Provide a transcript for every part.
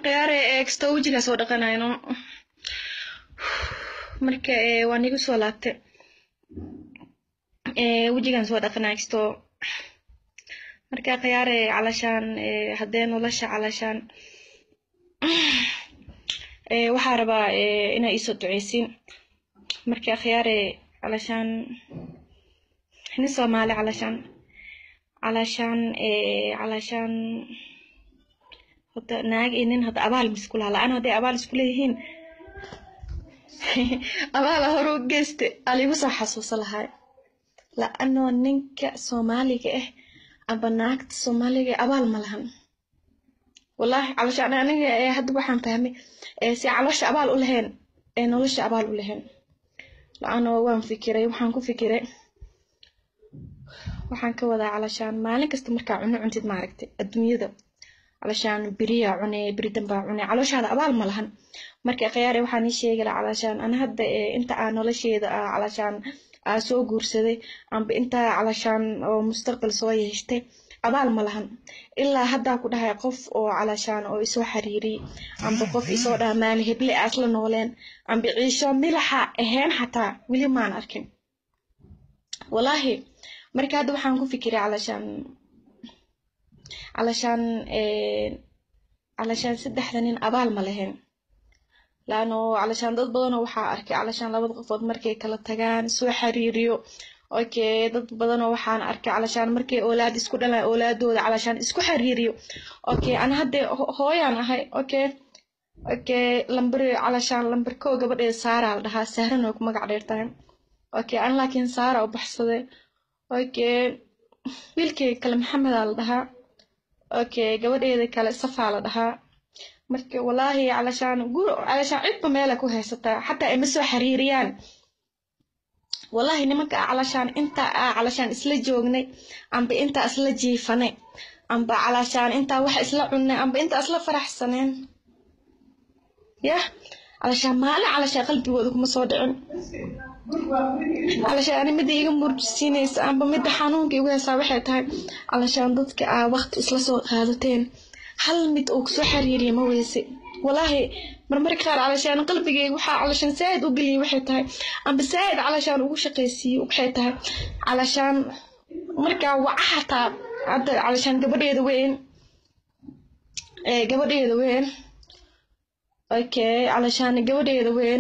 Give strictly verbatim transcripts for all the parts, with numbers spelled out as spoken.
qiyaare exto wajiga soo dhaqanayno marka ee waan igu soo laabtay ee wajigan soo dhaqanay exto marka qiyaare calashaan ee hadeen nolosha calashaan ee waxa rabaa ee ina isoo duceysin marka qiyaare calashaan ni Soomaali calashaan calashaan ee calashaan hada naag inin hada abaal miskula la ana hada abaal isku leeyihiin abaal horo geeste aligu soo xasuusan lahay la ano ninka Soomaaliga ah aba naagta Soomaaliga abaal ma lahan wallahi calashaan aniga ee hada waxaan fahmay ee si caloosha abaal u lahayn ee nolosha abaal u lahayn la ano waan fikiray waxaan ku fikiray waxaan ka wada calashaan maalin kasta marka cuno cuntid ma aragtay adduunyada calashaan biriya cunay biridan baa cunay calooshaada abaal ma lahan marka qiyaare waxaan ii sheegay calashaan ana hadda inta aan nolosheeda calashaan aan soo guursaday amba inta calashaan oo mustaqbal soo yeeshtay abaal ma lahan ilaa hadda ku dhahay qof oo calashaan oo isoo xariiri amba qof isoo dhaamaan heble asla nooleen amba ciisho milaxa ahayn xataa wili maan arkin wallahi marka hadda waxaan ku fikiray calashaan calashaan ee calashaan saddexda nin abaal ma lahayn laano calashaan dad badan waxa arkay calashaan labada qofood markay kala tagaan soo xariiriyo okay dad badan waxaan arkay calashaan markay awlaad isku dhalaan awlaadooda calashaan isku xariiriyo okay ana hadda hooyaan ahay okay okay lambar calashaan lambar koo gabadheeda Saara la dhahaa Saaran oo ku magac dheertaan okay an laakiin Saara oo baxsaday okay wiilkay kale Maxamed la dhahaa okay gabadheeda kale Safa la dhahaa marka wallahi calashaan guur calashaan cid meel ku haysata hatta ay ma soo xariiriyaan wallahi nimanka calashaan inta calashaan isla joognay amba inta isla jiifanay amba calashaan inta wax isla cunay amba inta isla faraxsaneen ya calashaan maala calashaan qalbigooda kuma soo dhicin calashaan mid iiga murjisiinaysa amba mid xanuunka igu haysa waxay tahay calashaan dadka aa waqti isla soo qaadateen hal mid oo soo xariiriyo ma weyse wallahi marmar qaar calashaan qalbigeyga waxa calashaan saad u galiyay waxay tahay amba saad calashaan ugu shaqeysiyay waxay tahay calashaan marka waxa hadda calashaan gabadheeda weyn ee gabadheeda weyn okay calashaan gabadheeda weyn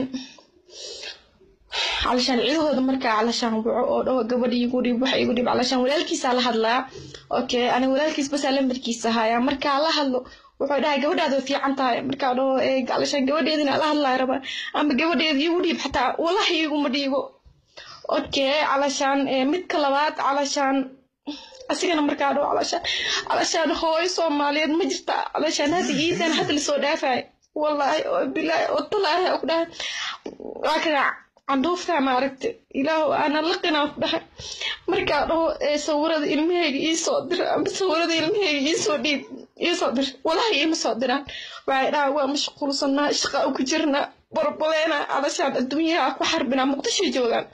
calashaan ciidahooda marka calashaan wuxuu oo dhaw gabadhii igu dhib wax igu dhib calashaan walaalkiisa la hadlaa okay ana walaalkiis bas lambarkiisa haya marka la hadlo wuxuu dhahay gabadhaadu fiican tahay marka dhaw ee calashaan gabadheedina la hadlaa raba ama gabadheedii igu dhib xataa wallahi igu ma dhiibo okay calashaan mid ka labaad calashaan asigana marka dhaw calashaan calashaan hooyo Soomaaliyeed ma jirta calashaan hadii iidan hadda la soo dhaafay wallahi billahi wallahi ku dhahay waakana عندوفها ما عرفت إله أنا لقنا ده مركا له صورة المهج يصدر بصورة المهج يصدر يصدر والله يمصدران بعد هو مش خلصنا شقاء وكجرنا بربلنا علشان الدنيا أكو حربنا مقتشي جوان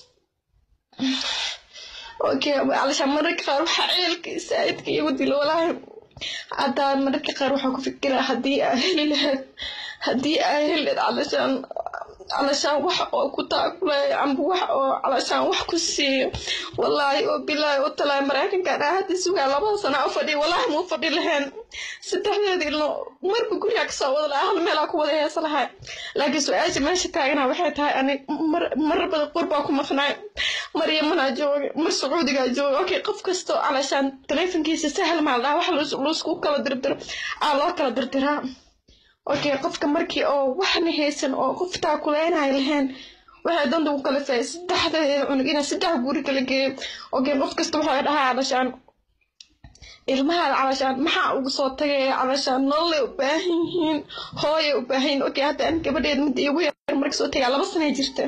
أوكي علشان مركا أروح عيلك ساعدك يودي له والله عدا مركا أروح أفكر هدي أهل هدي أهل علشان علشان wax oo ku taakulay amba wax oo علشان wax ku siiyo wallahi oo billahi oo talaa mareykanka hadda suuga laba sano oo fadhi wallahi ma fadhi lahayn saddexdeed ilo marba guriga ka soo wada hal meel ku wada heesanahay laakiin su'aasha meesha taagana waxay tahay ani marba qurba ku maqnay mariyamana jooga mar sacuudiga jooga okay qof kasto علشان telefonkiisa sahal ma laha wax loo isku kala dirdir aa loo kala dirdiraa okay qofka markii oo waxna heesan oo qof taa kuleenay lahayn waxa doonta u kala faa saddexda cunugina saddex guri kala geey okay qof kasta waxa dhahaa calashaan ilmaha calashaan maxaa ugu soo tagay calashaan nolol u baahan yihiin hooyo u baahan okay hadda an gabadheed mid igu yar markii soo tagay laba sano jirta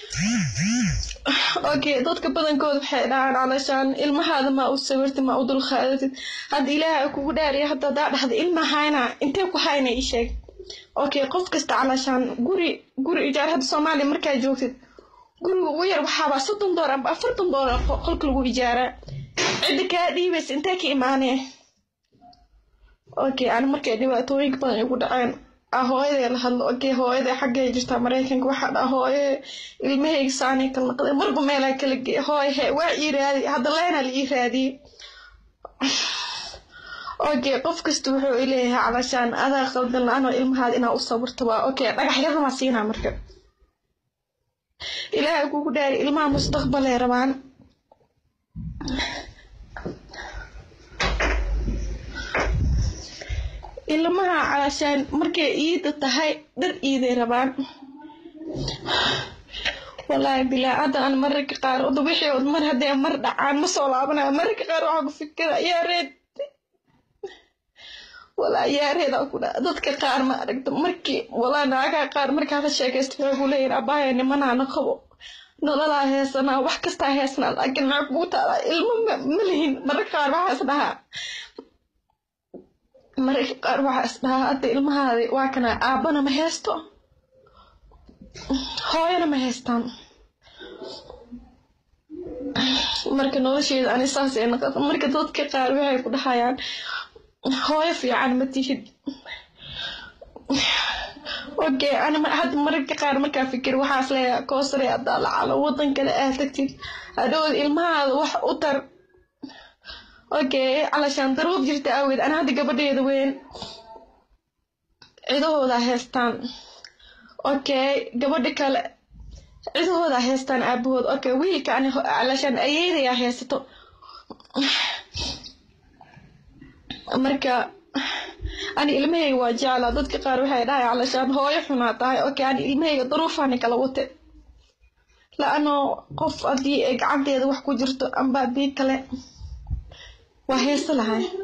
okay dadka badankooda waxay dhahaan calashaan ilmahaada ma u sawirtay ma u dul qaadid hadda ilaahay kugu dhaariyo hadda dhaxda ilmahayna intee ku hayna ii sheeg okay qof kasta علشان guri guri ijaar hada Soomaali markaa joogtid guriga ugu yar waxa soddon dollar amba afartan dollar qolka lagu ijaara cid ka dhiibas inta ka iimaanay اوكي انا markay dhibaatooyin badan igu dhaceen ahooyada la hadlo okay hooyada xagga jirta Mareykanka waxa dhahooye ilmahayga saani kala noqday marba meel ay kala geey hooyo waa iraadi hada leena la iraadi okay qof kasto wuxuu ileeyahay calashan adaa qaldan laano ilmahaad ina u sabarto waa okay dhagaxyada ma siina marka ilaahay kugu dhaari ilmaha mustaqbal ay rabaan ilmaha calashan markay iid tahay dhar iiday rabaan wallahi bilaa adan marka qaar oo wixii oo mar haday mar dhacaan ma soo laabanayo marka qaar waxa ku fikira yaa reed wala yaa reed ku dadka qaar ma aragto markii wala naaga qaar marka la sheekaysto wuxuu leeyahay abaaya nimana qabo nolol heesana wax kasta heesana laakiin ma ku taala ilmo ma lihin marka qaar waxa isdhaha marka qaar waxa isdhaha hada ilmahaadi waa kana aabana ma heesto hooyana ma heestaan marka nolosheeda aan isaas ee noqoto marka dadka qaar waxay ku dhahayaan hooyo fiican ma tihid okay ana had marka qaar marka fikir waxaas leeyahay koosare adaa la calo wadan kale aad tagtid adoo ilmahaada wax u tar okay alashan daruub jirta awid ana hada gabadheeda weyn cidahooda heestaan okay gabadha kale cidahooda heestaan aabahood okay wiilka ana alashan ayeeday heesato marka ani ilmahayga waa jecla dadka qaar waxay dhahay alashan hooyo xunaa tahay okay ani ilmahayga daruufaan kala wate laano qof adii gacanteeda wax ku jirto amba adii kale waa heesa lahay